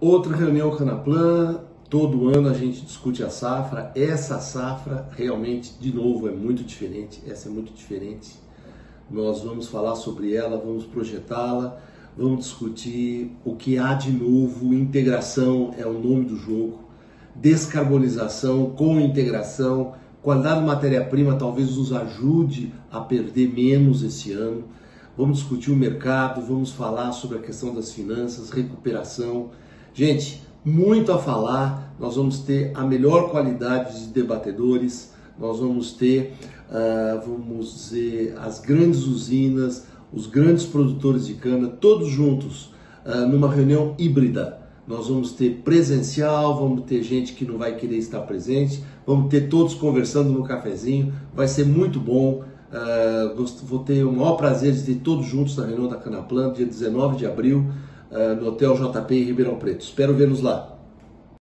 Outra reunião Canaplan, todo ano a gente discute a safra. Essa safra realmente, de novo, é muito diferente. Essa é muito diferente. Nós vamos falar sobre ela, vamos projetá-la, vamos discutir o que há de novo. Integração é o nome do jogo. Descarbonização com integração. Qualidade de matéria-prima talvez nos ajude a perder menos esse ano. Vamos discutir o mercado, vamos falar sobre a questão das finanças, recuperação. Gente, muito a falar. Nós vamos ter a melhor qualidade de debatedores, nós vamos ter, vamos dizer, as grandes usinas, os grandes produtores de cana, todos juntos, numa reunião híbrida. Nós vamos ter presencial, vamos ter gente que não vai querer estar presente, vamos ter todos conversando no cafezinho, vai ser muito bom. Vou ter o maior prazer de ter todos juntos na reunião da Canaplan, dia 19 de abril, no Hotel JP em Ribeirão Preto. Espero vê-los lá.